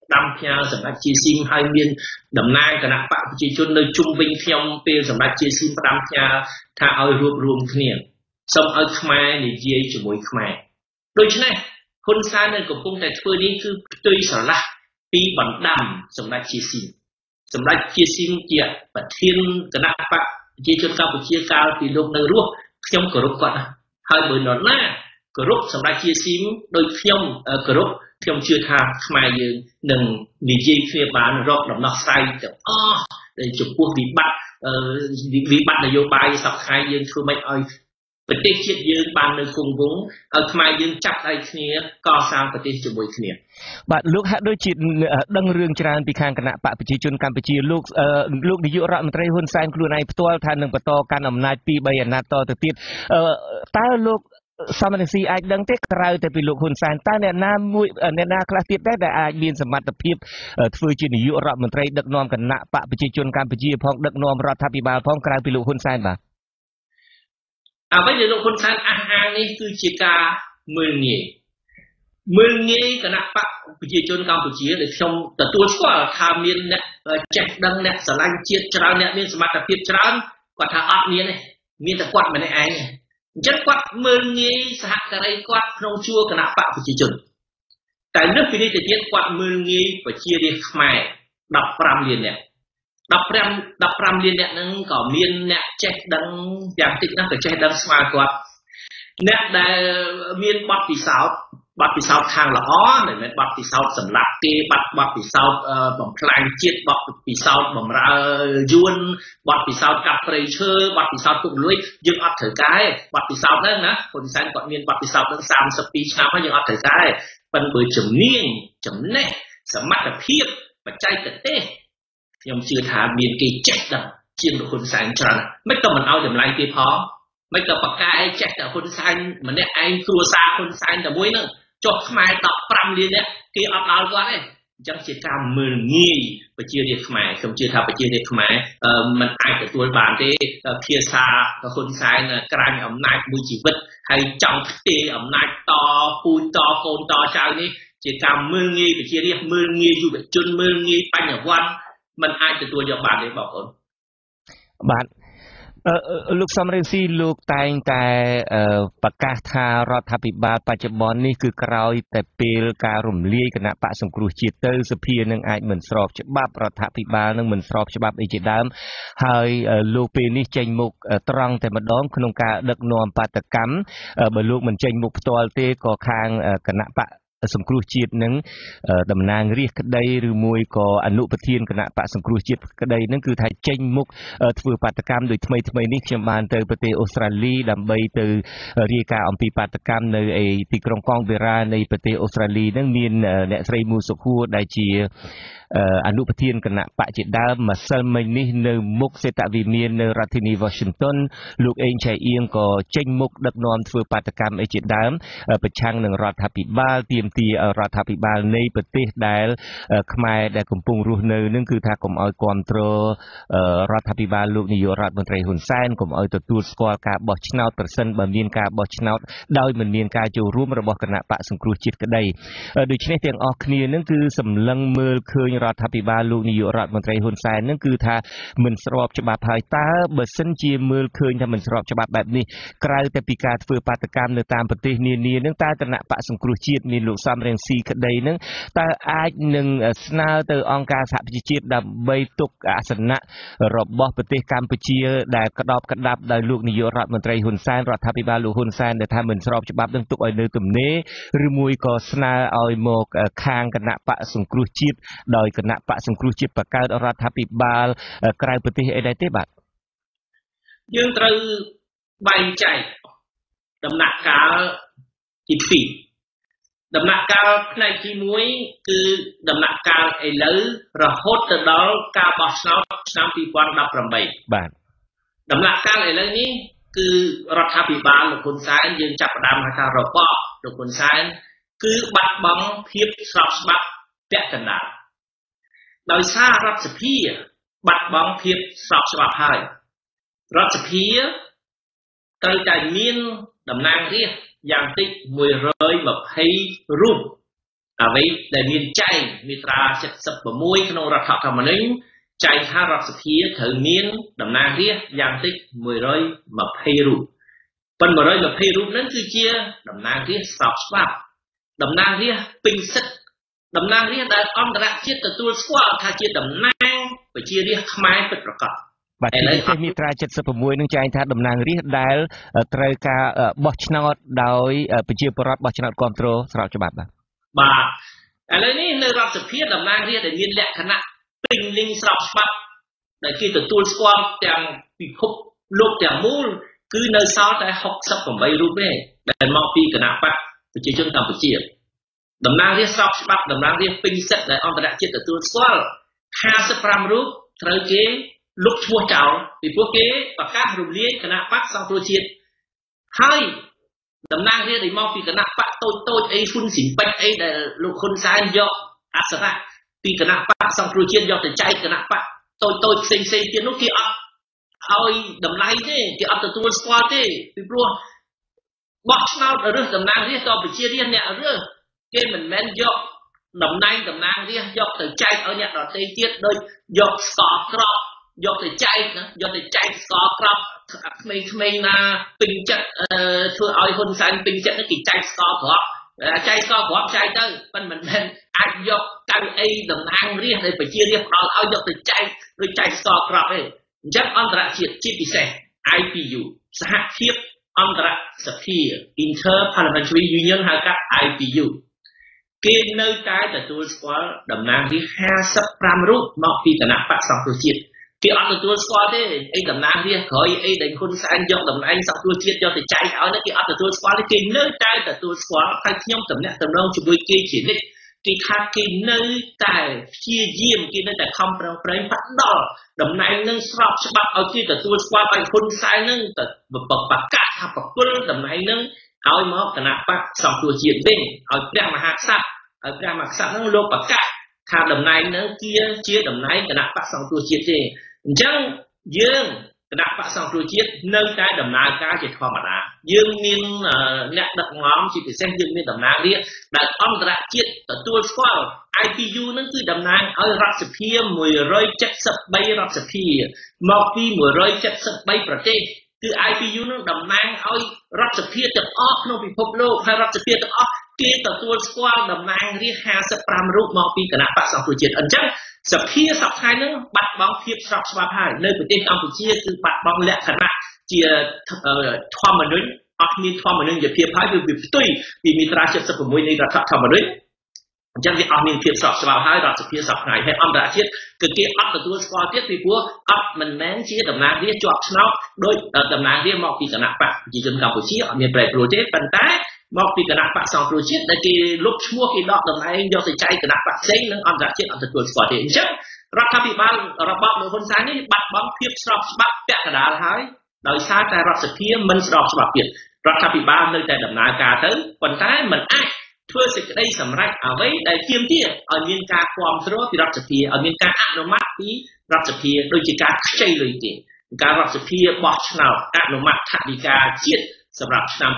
ដាំផ្ញើសម្រាប់ជាស៊ីមហើយមានតំណាងគណៈបកប្រជាជននៅជុំវិញខ្ញុំពេលសម្រាប់ជាស៊ីមផ្ដាំផ្ញើថាឲ្យរួបរวมគ្នាសូមឲ្យខ្មែរនិយាយជាមួយខ្មែរដូច្នេះហ៊ុនសែននៅកំពុងតែធ្វើនេះគឺផ្ទុយស្រឡះពីបណ្ដាំសម្រាប់ជាស៊ីមសម្រាប់ជាស៊ីមជាប្រធានគណៈបកប្រជាជនកម្ពុជាកាលពីលោកនៅរស់ខ្ញុំគោរពគាត់ហើយបើនរណាគោរពសម្រាប់ជាស៊ីមដោយខ្ញុំគោរពខ្ញុំជឿថាខ្មែរយើងនឹងនិយាយគ្នាបានរកដំណោះស្រាយទាំងអស់ចំពោះវិបត្តិនយោបាយសប្តាហ៍យើងធ្វើម៉េចឲ្យប្រទេសជាតិយើងបាននៅគង់វង្សឲ្យខ្មែរយើងចាប់ដៃគ្នាកសាងប្រទេសជាមួយគ្នាបាទលោកហាក់ដូចជាដឹងរឿងច្រើនពីខាងគណៈបកប្រជាជនកម្ពុជាលោកនាយករដ្ឋមន្ត្រីហ៊ុនសែនខ្លួនឯងផ្ទាល់ថានឹងបន្តកាន់អំណាច2-3អាណត្តិតទៅទៀតតើលោកសមរង្ស៊ីអាចដឹងទេក្រៅតែពីលោកហ៊ុនសែនតើអ្នកណាខ្លះទៀតដែរដែលអាចមានសមត្ថភាពធ្វើជានាយករដ្ឋមន្ត្រីដឹកនាំគណៈបកប្រជាជនកម្ពុជាផងដឹកនាំរដ្ឋាភិបាលផងក្រៅពីលោកហ៊ុនសែនបាទអ្វីដែលលោកហ៊ុនសែនអះអាងនេះគឺជាការមើលងាយគណៈបកប្រជាជនកម្ពុជាដែលខ្ញុំទទួលស្គាល់ថាមានអ្នកចេះដឹងអ្នកស្រឡាញ់ជាតិច្រើនអ្នកមានសមត្ថភាពច្រើនគាត់ថាអត់មានទេមានតែគាត់ម្នាក់ឯងអញ្ចឹងគាត់មើលងាយសហការីគាត់ក្នុងជួរគណៈបកប្រជាជនតែលើសពីនេះទៅទៀតគាត់មើលងាយប្រជារាស្ត្រខ្មែរ15លាននាក់15លានអ្នកហ្នឹងក៏មានអ្នកចេះដឹងយ៉ាងតិចណាស់ក៏ចេះដឹងស្មើគាត់អ្នកដែលមានបទពិសោធន៍ខាងល្អមិនមែនបទពិសោធន៍សម្រាប់គេបទពិសោធន៍បំផ្លាញជាតិបទពិសោធន៍បំរើយួនបទពិសោធន៍កាប់ព្រៃឈើបទពិសោធន៍ពុករលួយយើងអត់ត្រូវការបទពិសោធន៍ហ្នឹងណាហ៊ុនសែនគាត់មានបទពិសោធន៍ហ្នឹង32ឆ្នាំហើយយើងអត់ត្រូវការទេប៉ុន្តែបើជំនាញចំណេះសមត្ថភាពបច្ចេកទេសខ្ញុំជឿថាមានគេចេះដឹងជាងលោកហ៊ុនសែនច្រើនមិនក៏មិនឲ្យតម្លៃគេផងមិនក៏បកកែចេះតែហ៊ុនសែនម្នាក់ឯងគ្រួសារហ៊ុនសែនតែមួយហ្នឹងចុះខ្មែរ15លាននាក់គេអត់ដល់គាត់ទេអញ្ចឹងជាការមើលងាយប្រជារាស្ត្រខ្មែរខ្ញុំជឿថាប្រជារាស្ត្រខ្មែរមិនអាចទទួលបានទេភាសាហ៊ុនសែនក្រាញ់អំណាចមួយជីវិតហើយចង់ផ្ទេរអំណាចតពូជតកូនតចៅនេះជាការមើលងាយប្រជារាស្ត្រមើលងាយយុវជនមើលងាយបញ្ញវន្តมันអាចទទួលយកបានទេបងប្អូនបាទលោកសំរងស៊ីលោកតែងតែប្រកាសថារដ្ឋាភិបាលបច្ចុប្បន្ននេះគឺក្រោយតែពេលការរំលាយគណៈបកសង្គ្រោះជាតិទៅសភានឹងអាចមិនស្របច្បាប់រដ្ឋាភិបាលនឹងមិនស្របច្បាប់អីជាដើមហើយលោកពេលនេះចេញមុខត្រង់តែម្ដងក្នុងការដឹកនាំបាតកម្មបើលោកមិនចេញមុខផ្ទាល់ទេក៏ខាងគណៈបកសង្គ្រោះជាតិនឹងតំណាងរាស្ត្រក្តីឬមួយក៏អនុប្រធានគណៈបកសង្គ្រោះជាតិក្តីនឹងគឺថាចេញមុខធ្វើបាតកម្មដោយថ្មីនេះខ្ញុំបានទៅប្រទេសអូស្ត្រាលីដើម្បីទៅរាយការណ៍អំពីបាតកម្មនៅទីក្រុងកងវេរ៉ានៃប្រទេសអូស្ត្រាលីនឹងមានអ្នកស្រីមូសុខួរដែលជាអនុប្រធានគណៈបកជាដើមម្សិលមិញនេះនៅមុខសេតវិមាននៅរដ្ឋធានី Washington លោកអេងឆៃអៀងក៏ចេញមុខដឹកនាំធ្វើបាតកម្មអីជាដើមប្រឆាំងនឹងរដ្ឋាភិបាលទាមទាររដ្ឋាភិបាលនៃប្រទេសដែលខ្មែរដែលកំពុងរស់នៅនឹងគឺថាកុំឲ្យគ្រប់គ្រងរដ្ឋាភិបាលលោកនាយករដ្ឋមន្ត្រីហ៊ុនសែនកុំឲ្យទទួលស្គាល់ការបោះឆ្នោតប្រសិនបើមានការបោះឆ្នោតដោយមិនមានការចូលរួមរបស់គណៈបកសង្គ្រោះជាតិក្តីដូច្នេះទាំងអស់គ្នានឹងគឺសម្លឹងមើលឃើញរដ្ឋាភិបាលលោកនាយករដ្ឋមន្ត្រីហ៊ុនសែននឹងគឺថាមិនស្របច្បាប់ហើយតើបើសិនជាមើលឃើញថាមិនស្របច្បាប់បែបនេះក្រៅតែពីការធ្វើបាតកម្មនៅតាមប្រទេសនានានឹងតើគណៈបកសង្គ្រោះជាតិមានលោកសំរងស៊ីក្តីនឹងតើអាចនឹងស្នើទៅអង្គការសហប្រជាជាតិដើម្បីទុកអាសនៈរបស់ប្រទេសកម្ពុជាដែលក្តោបក្តាប់ដោយលោកនាយករដ្ឋមន្ត្រីហ៊ុនសែនរដ្ឋាភិបាលលោកហ៊ុនសែនដែលថាមិនស្របច្បាប់នឹងទុកឲ្យនៅទំនេរឬមួយក៏ស្នើឲ្យមកខាងគណៈបកសង្គ្រោះជាតិដោយគណៈបកសង្គ្រោះជាតិបង្កើតរដ្ឋាភិបាលក្រៅប្រទេសអីដែរទេបាទយើងត្រូវបែងចែកដំណាក់កាលទី2ដំណាក់កាលផ្នែកទី1គឺដំណាក់កាលឥឡូវរហូតទៅដល់ការបោះឆ្នោតឆ្នាំ2018 បាទដំណាក់កាលឥឡូវនេះគឺរដ្ឋាភិបាលលោកហ៊ុនសែនយើងចាប់ផ្ដើមថារបស់លោកហ៊ុនសែនគឺបាត់បង់ភាពស្របច្បាប់ពាក់កណ្ដាលដោយសាររដ្ឋសភាបាត់បង់ភាពស្របច្បាប់ហើយរដ្ឋសភាត្រូវតែមានតំណាងរាស្ត្រយ៉ាងតិច120រូបអ្វីដែលមានចែងមាត្រា76ក្នុងរដ្ឋធម្មនុញ្ញចែងថារដ្ឋសភាត្រូវមានតំណាងរាស្ត្រយ៉ាងតិច120រូបប៉ុន្តែ120រូបហ្នឹងគឺជាតំណាងរាស្ត្រស្របច្បាប់តំណាងរាស្ត្រពេញសិទ្ធិតំណាងរាស្ត្រដែលអន្តរជាតិទទួលស្គាល់ថាជាតំណាងប្រជារាស្ត្រខ្មែរពិតប្រាកដបាទឥឡូវមាត្រា76នឹងចែងថាតំណាងរាស្ត្រដែលត្រូវការបោះឆ្នោតដោយប្រជាពលរដ្ឋបោះឆ្នោតគ្រប់គ្រងស្របច្បាប់បាទឥឡូវនេះនៅរដ្ឋសភាតំណាងរាស្ត្រដែលមានលក្ខណៈពេញលេញស្របច្បាប់ដែលគេទទួលស្គាល់ទាំងពិភពលោកទាំងមូលគឺនៅសល់តែ68រូបទេដែលមកពីគណៈបកប្រជាជនកម្ពុជាតំណាងរាស្ត្រស្របច្បាប់តំណាងរាស្ត្រពេញសិទ្ធិដែលអន្តរជាតិទទួលស្គាល់55រូបត្រូវគេលុបឈ្មោះចោលពីព្រោះគេប្រកាសរំលាយគណៈបកសង្គ្រោះជាតិហើយតំណាងរាស្ត្រដែលមកពីគណៈបកតូចអីហ៊ុនស៊ីមពេចអីដែលលោកហ៊ុនសែនយកអសរៈពីគណៈបកសង្គ្រោះជាតិយកទៅចែកគណៈបកតូចផ្សេងទៀតនោះគេអត់ឲ្យតម្លៃទេគេអត់ទទួលស្គាល់ទេពីព្រោះបោះឆ្នោតរើសតំណាងរាស្ត្រក៏ប្រជារាស្ត្រអ្នករើសគេមិនមែនយកតំណែងតំណាងរាស្ត្រយកទៅចែកឲ្យអ្នកដទៃទៀតដោយយកស្កក្រប់យកទៅចែកស្កក្រប់ក្មេងៗណាពេញចិត្តធ្វើឲ្យហ៊ុនសែនពេញចិត្តគេចែកស្កក្រប់ចែកទៅប៉ុន្តែមិនមែនអាចយកកៅអីតំណាងរាស្ត្រដែលប្រជារាស្ត្រផ្ដល់ឲ្យយកទៅចែកដូចចែកស្កក្រប់ទេអញ្ចឹងអន្តរជាតិជាពិសេស IPU សហភាពអន្តរសភា Inter Parliamentary Union ហៅកាត់ IPU គេនៅតែទទួលស្គាល់តំណាងរាស្ត្រ55រូបមកពីគណៈបកសង្គ្រោះជាតិគេអត់ទទួលស្គាល់ទេអីតំណាងរាស្ត្រក្រោយអីដែលហ៊ុនសែនយកតំណែងសង្គ្រោះជាតិយកទៅចែកឲ្យគេអត់ទទួលស្គាល់ទេគេនៅតែទទួលស្គាល់ហើយខ្ញុំតំណាក់តំណងជាមួយគេជានិច្ចគេថាគេនៅតែព្យាយាមគេនៅតែខំប្រឹងប្រែងផ្ដល់តំណែងនឹងស្របច្បាប់ឲ្យគេទទួលស្គាល់ឲ្យហ៊ុនសែននឹងទៅប្រកាសថាប្រគល់តំណែងនឹងឲ្យមកគណៈបកសង្គ្រោះជាតិវិញឲ្យព្រះមហាក្សត្រនឹងលោកប្រកាសថាតំណែងនឹងជាតំណែងគណៈបកសង្គ្រោះជាតិទេអញ្ចឹងយើងគណៈបកសង្គ្រោះជាតិនៅតែដំណើរការជាធម្មតាយើងមានអ្នកដឹកនាំជាពិសេសយើងមានតំណាងរាស្ត្រដែលអន្តរជាតិទទួលស្គាល់ IPU នឹងគឺតំណាងឲ្យរដ្ឋសភា173រដ្ឋសភាមកពី173ប្រទេសគឺ IPU នឹងតំណាងឲ្យរដ្ឋសភាទាំងអស់ក្នុងពិភពលោកហើយរដ្ឋសភាទាំងអស់គេទទួលស្គាល់តំណាងរាស្ត្រ55រូបមកពីគណៈបកសង្គ្រោះជាតិអញ្ចឹងសភាសប្តាហ៍ហ្នឹងបាត់បង់ភាពស្របច្បាប់ហើយនៅប្រទេសកម្ពុជាគឺបាត់បង់លក្ខណៈជាធម្មនុញ្ញអត់មានធម្មនុញ្ញភាពហើយគឺវាផ្ទុយពីមាត្រា76នៃរដ្ឋធម្មនុញ្ញអញ្ចឹងវាអត់មានភាពស្របច្បាប់ហើយរដ្ឋសភាសប្តាហ៍ហើយអន្តរជាតិគឺគេអត់ទទួលស្គាល់ទៀតពីព្រោះអត់មិនមែនជាតំណាងរាស្ត្រជាប់ឆ្នោតដោយតំណាងរាស្ត្រមកពីគណៈបកប្រជាជនកម្ពុជាអត់មានប្រែប្រួលទេប៉ុន្តែមកពីគណៈបកសង្គ្រោះជាតិដែលគេលុបឈ្មោះគេដកតំណែងយកទៅចែកគណៈបកផ្សេងនិងអន្តរជាតិអត់ទទួលស្គាល់ទេអញ្ចឹងរដ្ឋាភិបាលរបស់លោកហ៊ុនសែននេះបាត់បង់ភាពស្របច្បាប់ពាក់កណ្ដាលហើយដោយសារតែរដ្ឋសភាមិនស្របច្បាប់ទៀតរដ្ឋាភិបាលនៅតែដំណើរការទៅប៉ុន្តែមិនអាចធ្វើសេចក្តីសម្រេចអ្វីដែលទាមទារឲ្យមានការគាំទ្រពីរដ្ឋសភាឲ្យមានការអនុម័តពីរដ្ឋសភាដូចជាការខ្ចីលុយទេការរដ្ឋសភាបោះឆ្នោតអនុម័តថវិកាជាតិសម្រាប់ឆ្នាំ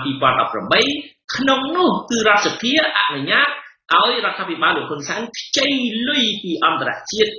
2018ក្នុងនោះគឺរដ្ឋសភាអនុញ្ញាតឲ្យរដ្ឋាភិបាលលោកហ៊ុនសែនខ្ចីលុយពីអន្តរជាតិ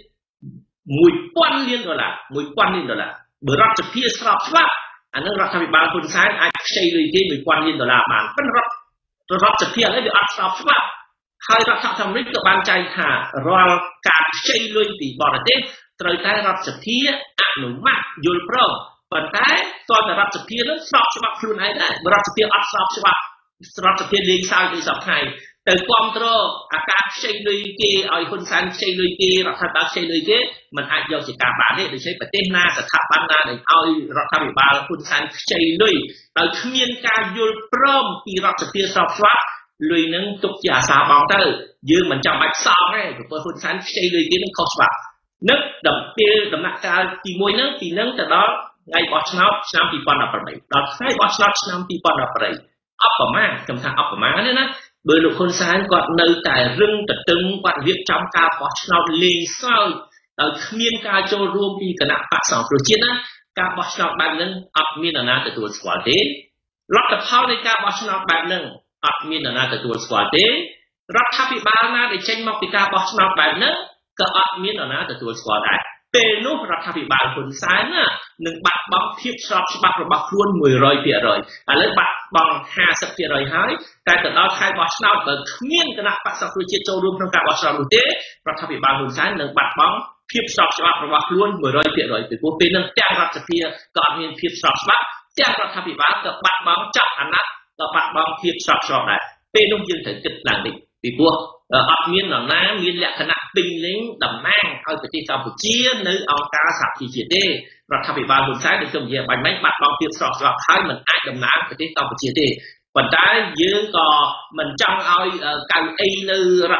$1000 លានបើរដ្ឋសភាស្របច្បាប់អានឹងរដ្ឋាភិបាលហ៊ុនសែនអាចខ្ចីលុយគេ$1000 លានបានប៉ុន្តែរដ្ឋសភាឥឡូវវាអត់ស្របច្បាប់ហើយរដ្ឋធម្មនុញ្ញក៏បានចែងថារាល់ការខ្ចីលុយពីបរទេសត្រូវតែរដ្ឋសភាអនុម័តយល់ព្រមប៉ុន្តែតើរដ្ឋសភានឹងស្របច្បាប់ខ្លួនឯងដែរបើរដ្ឋសភាអត់ស្របច្បាប់រដ្ឋសភាលេងសើចពីសប្តាហ៍ទៅគ្រប់គ្រងអាការខ្ចីលុយគេឲ្យហ៊ុនសែនខ្ចីលុយគេរដ្ឋាភិបាលខ្ចីលុយគេមិនអាចយកជាការបានទេដូច្នេះប្រទេសណាស្ថាប័នណាដែលឲ្យរដ្ឋាភិបាលហ៊ុនសែនខ្ចីលុយដោយគ្មានការយល់ព្រមពីរដ្ឋសភាស្របច្បាប់លុយនឹងទុកជាអាសាបង់ទៅយើងមិនចាំបាច់សងទេព្រោះហ៊ុនសែនខ្ចីលុយគេនឹងខុសច្បាប់នឹកដល់ពេលដំណាក់កាលទី1ហ្នឹងពីហ្នឹងទៅដល់ថ្ងៃបោះឆ្នោតឆ្នាំ2018ដល់ថ្ងៃបោះឆ្នោតឆ្នាំ2018អបប្រមាណខ្ញុំថាអបប្រមាណទេណាបើលោកហ៊ុនសែនគាត់នៅតែរឹងទទឹងគាត់រៀបចំការបោះឆ្នោតលេងសើចដោយគ្មានការចូលរួមពីគណៈបក្សសង្គ្រោះជាតិណាការបោះឆ្នោតបែបហ្នឹងអត់មានអ្នកណាទទួលស្គាល់ទេលទ្ធផលនៃការបោះឆ្នោតបែបហ្នឹងអត់មានអ្នកណាទទួលស្គាល់ទេរដ្ឋាភិបាលណាដែលចេញមកពីការបោះឆ្នោតបែបហ្នឹងក៏អត់មាននរណាទទួលស្គាល់ដែរពេលនោះរដ្ឋាភិបាលហ៊ុនសែនណានឹងបាត់បង់ភាពស្របច្បាប់របស់ខ្លួន 100% ឥឡូវបាត់បង់ 50% ហើយតែទៅដល់ខែបោះឆ្នោតបើគ្មានគណៈបក្សសង្គ្រោះជាតិចូលរួមក្នុងការបោះឆ្នោតនោះទេរដ្ឋាភិបាលហ៊ុនសែននឹងបាត់បង់ភាពស្របច្បាប់របស់ខ្លួន 100% ពីព្រោះពេលនឹងទាំងរដ្ឋសភាក៏អត់មានភាពស្របច្បាប់ទាំងរដ្ឋាភិបាលក៏បាត់បង់ចាប់អាណត្តិក៏បាត់បង់ភាពស្របច្បាប់ដែរពេលនោះយើងត្រូវគិតឡើងនេះពីព្រោះអត់មាននរណាមានលក្ខណៈពេញលេញតំណាងឲ្យប្រទេសកម្ពុជានៅអង្គការសហជីវជាតិទេរដ្ឋាភិបាលហ៊ុនសែនដូចខ្ញុំនិយាយបាញ់មិញបាត់បង់ភាពស្របច្បាប់ហើយមិនអាចតំណាងប្រទេសកម្ពុជាទេប៉ុន្តែយើងក៏មិនចង់ឲ្យកៅអីនៅ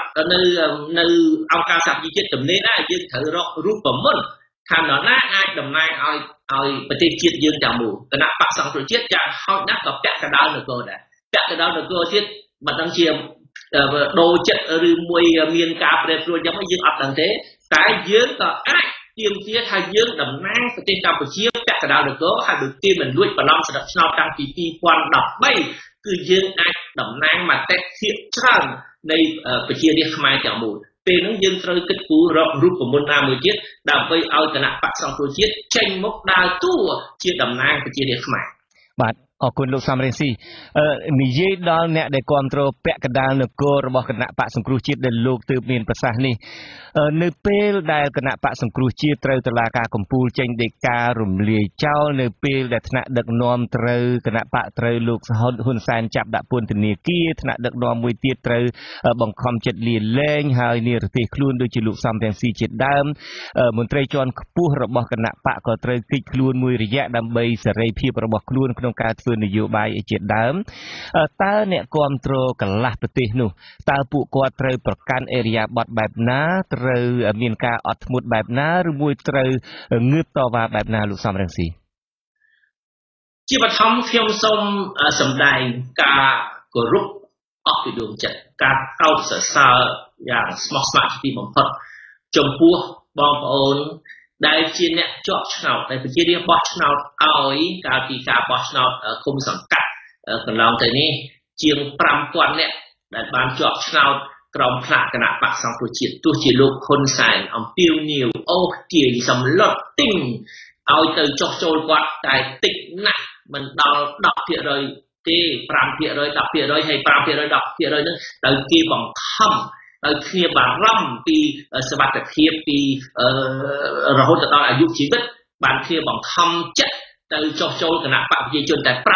អង្គការសហជីវជាតិទំនេរដែរយើងត្រូវរករូបមន្តថានរណាអាចតំណាងឲ្យប្រទេសជាតិយើងទាំងមូលគណៈបក្សសង្គ្រោះជាតិយ៉ាងហោចណាស់ក៏ពាក់កណ្ដាលនគរដែរពាក់កណ្ដាលនគរទៀតមិនដឹងជាដូរចិត្តឬមួយមានការប្រែប្រួលយ៉ាងម៉េចយើងអត់ដឹងទេតែយើងក៏អាចទាមទារថាយើងតំណាងប្រទេសកម្ពុជាពាក់កណ្ដាលនគរហើយដូចគេមិនលួចបន្លំស្លឹកឆ្នោតតាំងពី2013គឺយើងអាចតំណាងមតិភាគច្រើននៃប្រជារាស្ត្រខ្មែរទាំងមូលពេលហ្នឹងយើងត្រូវគិតគូររករូបមន្តណាមួយទៀតដើម្បីឲ្យគណៈបក្សសង្គ្រោះជាតិចេញមុខដើរតួជាតំណាងប្រជារាស្ត្រខ្មែរបាទអរគុណលោកសំរងស៊ីនិយាយដល់អ្នកដែលគ្រប់គ្រងពាក់កណ្ដាលនគររបស់គណៈបក្សសង្គ្រោះជាតិដែលលោកទើបមានប្រសាសន៍នេះនៅពេលដែលគណៈបក្សសង្គ្រោះជាតិត្រូវតុលាការកំពូលចេញដីការំលាយចោលនៅពេលដែលថ្នាក់ដឹកនាំត្រូវគណៈបកត្រូវលោកហ៊ុនសែនចាប់ដាក់ពន្ធនាគារថ្នាក់ដឹកនាំមួយទៀតត្រូវបង្ខំចិត្តលាលែងហើយនិរទេសខ្លួនដូចជាលោកសំរងស៊ីជាដើមមន្ត្រីជាន់ខ្ពស់របស់គណៈបកក៏ត្រូវគេចខ្លួនមួយរយៈដើម្បីសេរីភាពរបស់ខ្លួនក្នុងការធ្វើនយោបាយជាដើមតើអ្នកគ្រប់គ្រងកន្លះប្រទេសនោះតើពួកគាត់ត្រូវប្រកាន់អេរិយាបថបែបណាត្រូវមានការអត់ធ្មត់បែបណាឬមួយត្រូវងើបតវ៉ាបែបណាលោកសំរងស៊ីជាបឋមខ្ញុំសូមសម្ដែងការគោរពអស់ពីដួងចិត្តការកោតសរសើរយ៉ាងស្មោះស្ម័គ្រទីបំផុតចំពោះបងប្អូនដែលជាអ្នកជាប់ឆ្នោតដែលប្រជារាស្ត្របោះឆ្នោតឲ្យកាលពីការបោះឆ្នោតឃុំសង្កាត់កន្លងទៅនេះជាង 5000 នាក់ដែលបានជាប់ឆ្នោតក្រមផ្លាកគណៈបក្សសង្គ្រោះជាតិទោះជាលោកហ៊ុនសែនអំពាវនាវអូសទាញសម្លុតទិញឲ្យទៅចុះចូលគាត់តែតិចណាស់មិនដល់ 10% ទេ 5% 10% ហើយ 5% 10% ហ្នឹងដោយគេបង្ខំដោយគ្នាបារម្ភពីសុវត្ថិភាពពីរហូតដល់អាយុជីវិតបានគ្នាបង្ខំចិត្តទៅចុះចូលគណៈបកប្រជាជនតែ 5%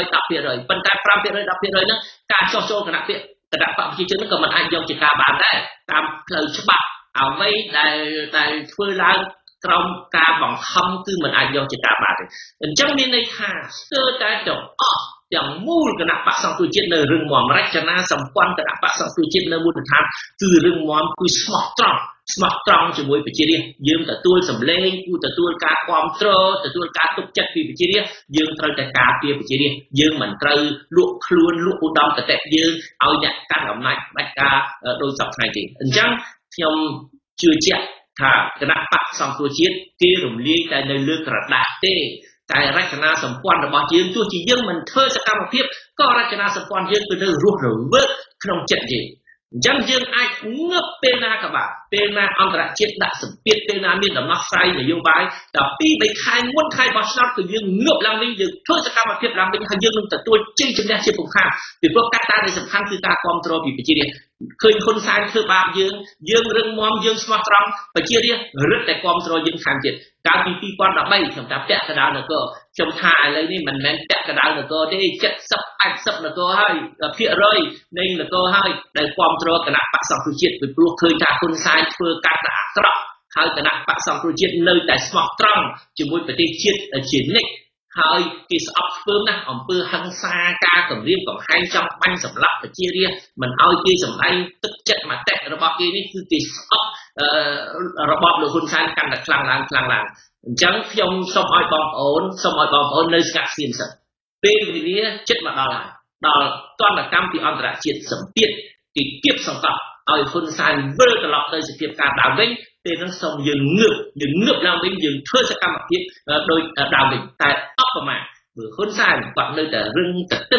10% ប៉ុន្តែ 5% 10% ហ្នឹងការចុះចូលគណៈបកប្រជាជនហ្នឹងក៏មិនអាចយកជាការបានដែរតាមផ្លូវច្បាប់អ្វីដែលធ្វើឡើងក្រោមការបង្ខំគឺមិនអាចយកជាការបានទេអញ្ចឹងមានន័យថាស្ទើរតែទាំងអស់ទាំងមូលគណៈបក្សសង្គ្រោះជាតិនៅរឹងមាំរចនាសម្ព័ន្ធគណៈបក្សសង្គ្រោះជាតិនៅមូលដ្ឋានគឺរឹងមាំគឺស្មោះត្រង់ជាមួយប្រជារាស្ត្រយើងទទួលសម្លេងគូទទួលការគ្រប់គ្រងទទួលការទុកចិត្តពីប្រជារាស្ត្រយើងត្រូវតែការពារប្រជារាស្ត្រយើងមិនត្រូវលក់ខ្លួនលក់ឧត្តមគតិយើងឲ្យអ្នកកាន់អំណាចផ្ដាច់ការដោយសពថ្ងៃទេអញ្ចឹងខ្ញុំជឿជាក់ថាគណៈបក្សសង្គ្រោះជាតិគេរំលាយតែនៅលើក្រដាសទេតែរចនាសម្ព័ន្ធរបស់យើងទោះជាយើងមិនធ្វើសកម្មភាពក៏រចនាសម្ព័ន្ធយើងគឺនៅរស់រវើកក្នុងចិត្តយើងអញ្ចឹងយើងអាចងើបពេលណាក៏បានពេលណាអន្តរជាតិដាក់សម្ពាធពេលណាមានដំណោះស្រាយនយោបាយដល់2-3ខែមុនខែបោះឆ្នោតគឺយើងងើបឡើងវិញយើងធ្វើសកម្មភាពឡើងវិញហើយយើងនឹងទទួលជ័យជំនះជាពុំខានពីព្រោះកត្តាដែលសំខាន់គឺការគ្រប់គ្រងពីប្រជារាស្ត្រឃើញហ៊ុនសែនធ្វើបាបយើងរឹងមាំយើងស្មោះត្រង់ប្រជារាស្ត្ររឹតតែគ្រប់គ្រងយើងខាងទៀតកាលពី2013ខ្ញុំថាពាក់កណ្ដាលនគរខ្ញុំថាឥឡូវនេះមិនមែនពាក់កណ្ដាលនគរទេ70-80នគរហើយភាគរយនៃនគរហើយដែលគ្រប់គ្រងគណៈបក្សសង្គ្រោះជាតិពីព្រោះឃើញថាហ៊ុនសែនធ្វើការអាក្រក់ហើយគណៈបក្សសង្គ្រោះជាតិនៅតែស្មោះត្រង់ជាមួយប្រទេសជាតិជានិច្ចហើយគេស្អប់ធ្វើណាស់អំពើហិង្សាការគំរាមកំហែងចង់បាញ់សម្លាប់ប្រជារាស្ត្រមិនឲ្យគេសម្ដែងទឹកចិត្តមតិរបស់គេនេះគឺគេស្អប់របបលោកហ៊ុនសែនកាន់តែខ្លាំងឡើងអញ្ចឹងខ្ញុំសូមឲ្យបងប្អូននៅស្ងាត់ស្ងៀមសិនពេលវេលាចិត្តមកដល់ហើយដល់ទណ្ឌកម្មពីអន្តរជាតិសម្ពាធគេគៀបសង្កត់ឲ្យហ៊ុនសែនវិលត្រឡប់ទៅសភាពការដើមវិញពេលហ្នឹងសូមយើងងើបឡើងវិញយើងធ្វើសកម្មភាពដោយដើមវិញតែអបប្រមាទបើហ៊ុនសែនគាត់នៅតែរឹងតឹង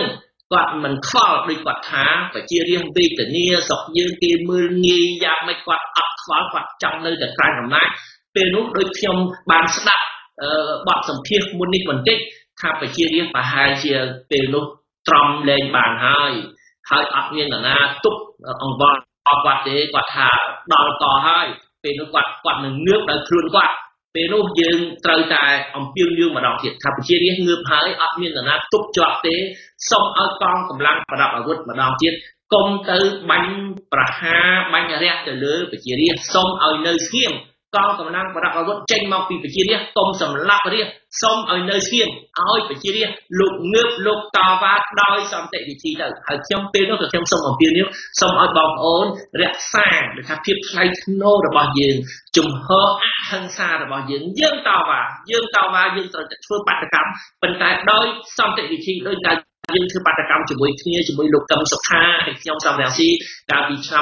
គាត់មិនខ្វល់ដូចគាត់ថាប្រជារាស្ត្រវេទនាស្រុកយើងគេមើលងាយយ៉ាងម៉េចគាត់អត់ខ្វល់គាត់ចង់នៅតែក្រៅអំណាចពេលនោះដូចខ្ញុំបានស្ដាប់បទសម្ភាសន៍មុននេះបន្តិចថាប្រជារាស្ត្រប្រហែលជាពេលនោះត្រង់លែងបានហើយអត់មាននរណាទប់អង្វរគាត់ទេគាត់ថាដល់តហើយពេលនោះគាត់នឹងងើបដោយខ្លួនគាត់ពេលនោះយើងត្រូវតែអំពាវនាវម្ដងទៀតថាប្រជារាស្ត្រងើបហើយអត់មាននរណាទប់ជាប់ទេសូមឲ្យកងកម្លាំងប្រដាប់អាវុធម្ដងទៀតកុំទៅបាញ់ប្រហារបាញ់រះទៅលើប្រជារាស្ត្រសូមឲ្យនៅស្ងៀមកងកម្លាំងប្រដាប់អាវុធចេញមកពីប្រជារាស្ត្រកុំសម្លាប់រាស្ត្រសូមឲ្យនៅស្ងៀមឲ្យប្រជារាស្ត្រលោកងើបលោកតវ៉ាដោយសន្តិវិធីទៅហើយខ្ញុំពេលនោះក៏ខ្ញុំសូមអំពាវនាវសូមឲ្យបងប្អូនរក្សាដូចថាភាពថ្លៃថ្នូររបស់យើងជំហរអហិង្សារបស់យើងតវ៉ាយើងត្រូវតែធ្វើបាតកម្មប៉ុន្តែដោយសន្តិវិធីដូចតែយើងធ្វើបាតកម្មជាមួយគ្នាជាមួយលោកកឹមសុខាហើយខ្ញុំសំរងស៊ីកាលពីឆ្នាំ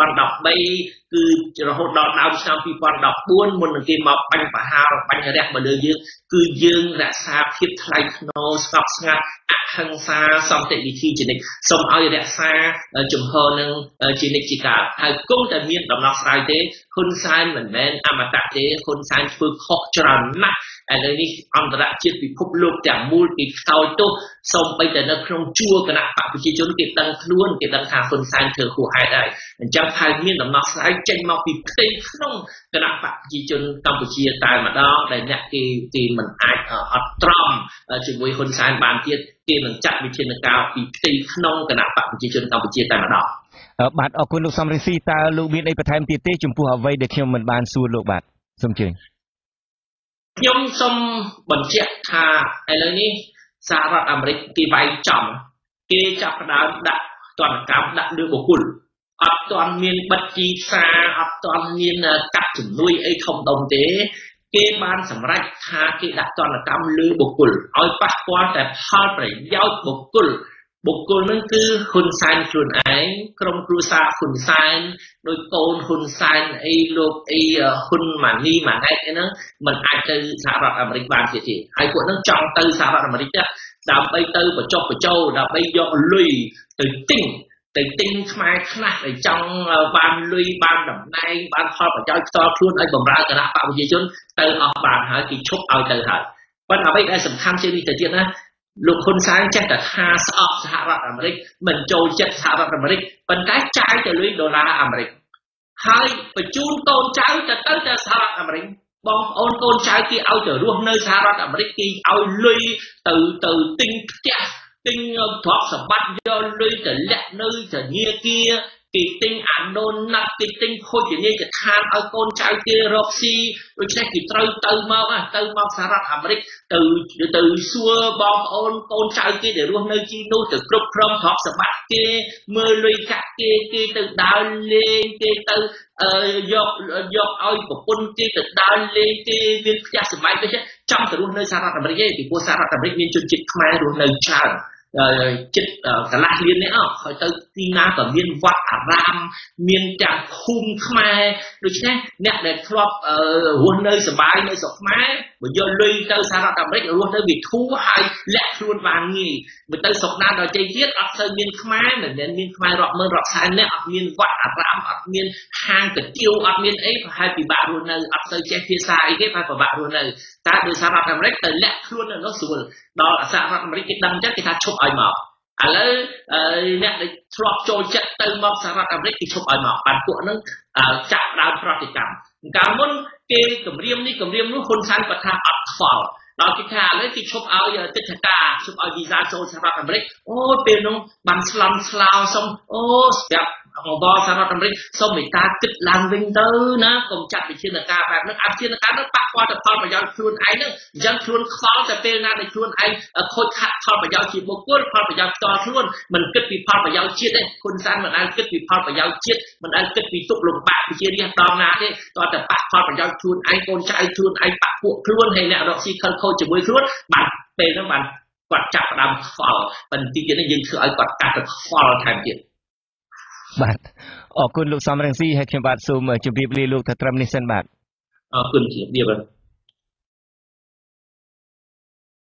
2013គឺរហូតដល់ដើមឆ្នាំ2014មុននឹងគេមកបាញ់ប្រហារបាញ់រះមកលើយើងគឺយើងរក្សាភាពថ្លៃថ្នូរស្ងប់ស្ងាត់អហិង្សាសន្តិវិធីជានិច្ចសូមឲ្យរក្សាជំហរនឹងជានិច្ចជាកាលហើយគង់តែមានដំណោះស្រាយទេហ៊ុនសែនមិនមែនអមតៈទេហ៊ុនសែនធ្វើខុសច្រើនណាស់ឥឡូវនេះអន្តរជាតិពិភពលោកទាំងមូលគេខ្សោយទោសសូម្បីតែនៅក្នុងជួរគណៈបកប្រជាជនគេដឹងខ្លួនគេដឹងថាហ៊ុនសែនធ្វើហួសហេតុហើយអញ្ចឹងហើយមានដំណោះស្រាយចេញមកពីផ្ទៃក្នុងគណៈបកប្រជាជនកម្ពុជាតែម្ដងដែលអ្នកគេមិនអាចអត់ទ្រាំជាមួយហ៊ុនសែនបានទៀតគេនឹងចាត់វិធានការពីផ្ទៃក្នុងគណៈបកប្រជាជនកម្ពុជាតែម្ដងបាទអរគុណលោកសំរងស៊ីតើលោកមានអីបន្ថែមទៀតទេចំពោះអ្វីដែលខ្ញុំមិនបានសួរលោកបាទសូមជឿខ្ញុំសូមបញ្ជាក់ថាឥឡូវនេះសហរដ្ឋអាមេរិកគេវាយចំគេចាប់ផ្ដើមដាក់ទណ្ឌកម្មដាក់លើបុគ្គលអត់ទាន់មានបិទទីផ្សារអត់ទាន់មានកាត់ជំនួយអីធំដុំទេគេបានសម្រេចថាគេដាក់ទណ្ឌកម្មលើបុគ្គលឲ្យប៉ះពាល់តែផលប្រយោជន៍បុគ្គលនឹងគឺហ៊ុនសែនខ្លួនឯងក្រុមគ្រួសារហ៊ុនសែនដោយកូនហ៊ុនសែនអីលោកអីហ៊ុនម៉ាណីម៉ាណែតអីហ្នឹងមិនអាចទៅសហរដ្ឋអាមេរិកបានទៀតទេហើយពួកហ្នឹងចង់ទៅសហរដ្ឋអាមេរិកដើម្បីទៅបញ្ចុះបញ្ចូលដើម្បីយកលុយទៅទិញខ្មែរខ្លះដែលចង់បានលុយបានតំណែងបានផលប្រយោជន៍ផ្ទាល់ខ្លួនឲ្យបម្រើគណៈបកប្រជាជនទៅអស់បានហើយគេឈប់ឲ្យទៅហើយប៉ុន្តែអ្វីដែលសំខាន់ជាងនេះទៅទៀតណាលោកហ៊ុនសែនចេះតែថាស្អប់សហរដ្ឋអាមេរិកមិនចូលចិត្តសហរដ្ឋអាមេរិកប៉ុន្តែចាយទៅលុយដុល្លារអាមេរិកហើយបញ្ជូនកូនចៅទៅសហរដ្ឋអាមេរិកបងប្អូនកូនចៅគេឲ្យទៅរស់នៅសហរដ្ឋអាមេរិកគេឲ្យលុយទៅទិញផ្ទះទិញទ្រព្យសម្បត្តិយកលុយទៅលាក់នៅធនាគារគេទិញអាណូនណាត់គេទិញភោជនីយដ្ឋានឲ្យកូនចៅគេរកស៊ីដូច្នេះគេត្រូវទៅមកសហរដ្ឋអាមេរិកទៅសួរបងប្អូនកូនចៅគេដែលរស់នៅទីនោះទៅគ្រប់គ្រងទ្រព្យសម្បត្តិគេមើលលុយកាក់គេទៅដើរលេងគេទៅយកឲ្យប្រពន្ធគេទៅដើរលេងគេមានផ្ទះសម្បែងទៅចង់ទៅរស់នៅសហរដ្ឋអាមេរិកទេពីព្រោះសហរដ្ឋអាមេរិកមានជនជាតិខ្មែររស់នៅច្រើនចិត្តកន្លះលាននេះហើយទៅទីណាក៏មានវត្តអារាមមានទាំងភូមិខ្មែរដូច្នេះអ្នកដែលធ្លាប់រស់នៅសប្បាយនៅស្រុកខ្មែរបើយកលុយទៅសហរដ្ឋអាមេរិករស់នៅវិធូហើយលាក់ខ្លួនបានងាយបើទៅស្រុកណាដល់ជ័យទៀតអត់ទៅមានខ្មែរមិនមែនមានខ្មែររាប់ម៉ឺនរាប់សែនអ្នកអត់មានវត្តអារាមអត់មានហាងកាទៀវអត់មានអីប្រហែលពិបាករស់នៅអត់ទៅចេះភាសាអីទេប្រហែលពិបាករស់នៅតែដោយសហរដ្ឋអាមេរិកទៅលាក់ខ្លួននៅនោះស្រួលដល់សហរដ្ឋអាមេរិកគេដឹងចឹងគេថាឈប់ឲ្យមកឥឡូវអ្នកដែលធ្លាប់ចូលចិត្តទៅមកសហរដ្ឋអាមេរិកគេឈប់ឲ្យមកបានពួកហ្នឹងចាក់ដើមប្រតិកម្មកាលមុនគេគម្រាមនេះគម្រាមនោះហ៊ុនសែនគាត់ថាអត់ខ្វល់ដល់គេថាឥឡូវគេឈប់ឲ្យទិដ្ឋាការឈប់ឲ្យវីសាចូលសហរដ្ឋអាមេរិកអូពេលនោះបានស្លន់ស្លោសុំអូស្រាប់អង្គការសហរដ្ឋអាមេរិកសូមមេត្តាគិតឡើងវិញទៅណាកុំចាត់វិធានការបែបហ្នឹងវិធានការនោះប៉ះពាល់ទៅផលប្រយោជន៍ខ្លួនឯងហ្នឹងអញ្ចឹងខ្លួនខ្វល់តែពេលណាដែលខ្លួនឯងខូចខាតផលប្រយោជន៍ជាបុគ្គលផលប្រយោជន៍ផ្ទាល់ខ្លួនមិនគិតពីផលប្រយោជន៍ជាតិទេហ៊ុនសែនមិនដែលគិតពីផលប្រយោជន៍ជាតិមិនដែលគិតពីទុកលំបាកប្រជារាស្ត្រដល់ណាទេតើតែប៉ះផលប្រយោជន៍ខ្លួនឯងកូនចៅខ្លួនឯងប៉ះពួកខ្លួនហើយអ្នករកស៊ីខិលខូចជាមួយខ្លួនបានពេលហ្នឹងបានគាត់ចាប់ផ្ដើមខ្វល់បន្តិចទៀតនេះយើងធ្វើឲ្យគាត់កាត់ទៅខ្វល់ថែមទៀតបាទអរគុណលោកសំរងស៊ីហើយខ្ញុំបាទសូមជម្រាបលាលោកថាត្រឹមនេះសិនបាទអរគុណជម្រាប